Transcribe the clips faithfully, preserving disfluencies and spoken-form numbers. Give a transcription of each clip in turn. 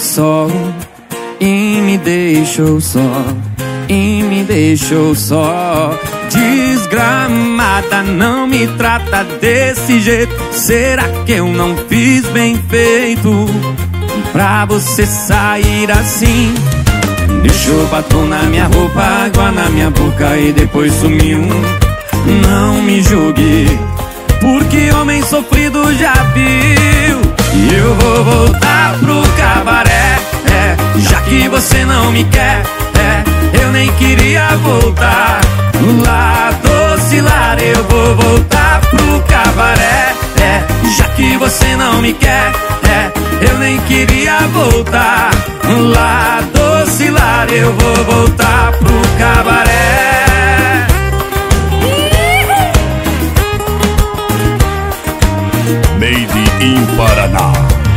lençol e me deixou só, e me deixou só. Desgramada, não me trata desse jeito. Será que eu não fiz bem feito pra você sair assim? Deixou batom na minha roupa, água na minha boca e depois sumiu. Não me julgue, porque homem sofrido já viu. E eu vou voltar pro cabaré, é, já que você não me quer, é, eu nem queria voltar. Lá doce lar, eu vou voltar pro cabaré, é, já que você não me quer, é, eu nem queria voltar. Lá doce lar, eu vou voltar pro cabaré. Made in Paraná.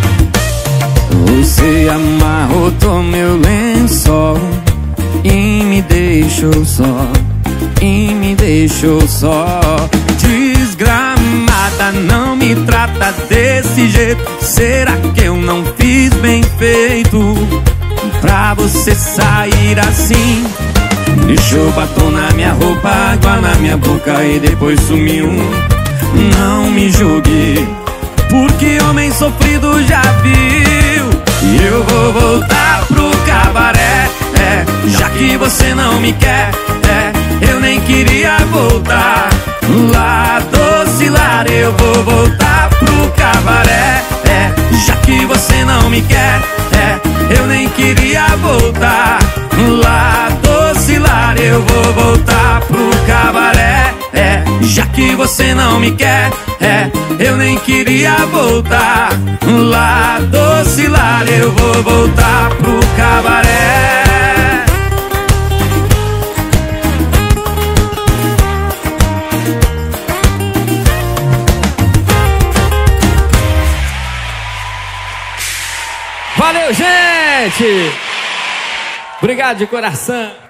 Você amarrotou meu lençol e me deixou só, e me deixou só. Desgramada, não me trata desse jeito. Será que eu não fiz bem feito pra você sair assim? Deixou batom na minha roupa, água na minha boca e depois sumiu. Não me julgue, porque homem sofrido já viu. E eu vou voltar pro cabaré, é, já que você não me quer, é, eu nem queria voltar. Lá doce lar, eu vou voltar pro cabaré, é, já que você não me quer, é, eu nem queria voltar. Lá doce lar, eu vou voltar pro cabaré, é, já que você não me quer, é, eu nem queria voltar. Lá doce lar, eu vou voltar pro cabaré. Valeu, gente! Obrigado de coração.